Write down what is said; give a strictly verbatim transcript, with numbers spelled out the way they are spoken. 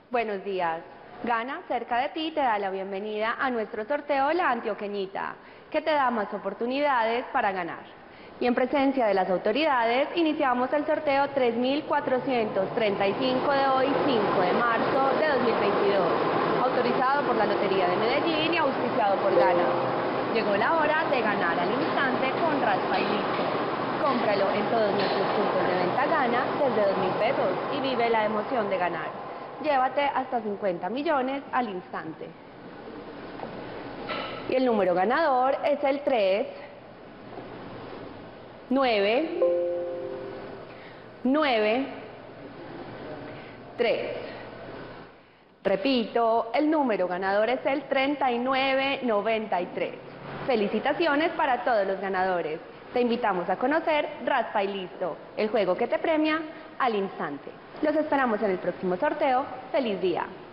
Buenos días. Gana cerca de ti te da la bienvenida a nuestro sorteo La Antioqueñita, que te da más oportunidades para ganar. Y en presencia de las autoridades, iniciamos el sorteo tres mil cuatrocientos treinta y cinco de hoy, cinco de marzo de dos mil veintidós, autorizado por la Lotería de Medellín y auspiciado por Gana. Llegó la hora de ganar al instante con Raspa y Listo. Cómpralo en todos nuestros puntos de venta Gana desde dos mil pesos y vive la emoción de ganar. Llévate hasta cincuenta millones al instante. Y el número ganador es el tres, nueve, nueve, tres. Repito, el número ganador es el treinta y nueve noventa y tres. Felicitaciones para todos los ganadores. Te invitamos a conocer Raspa y Listo, el juego que te premia al instante. Los esperamos en el próximo sorteo. ¡Feliz día!